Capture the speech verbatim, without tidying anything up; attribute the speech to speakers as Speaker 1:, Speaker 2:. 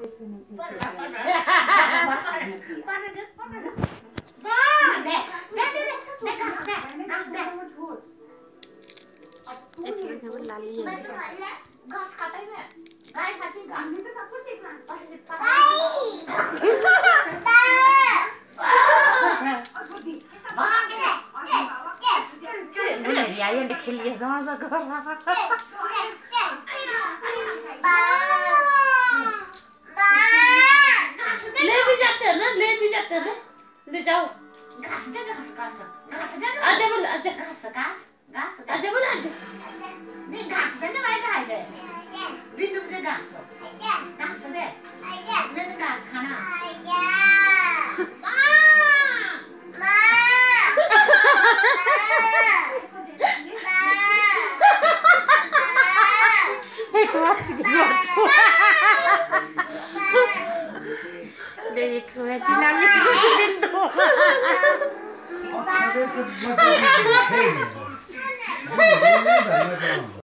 Speaker 1: लाली है घास खाता ही है गाय खाती है घास तो सब कुछ देखना बोले रियाई ने खेल लिया समझ सको ले भी जाते हैं ना ले भी जाते हैं ना ले जाओ घास दे घास घास घास दे आजा बोल आजा घास घास घास आजा बोल आजा नहीं घास दे ना भाई खाए दे बिनु के घास घास दे नहीं घास खाना देखो मैं चिल्लाने की कोशिश कर दो अच्छा से सब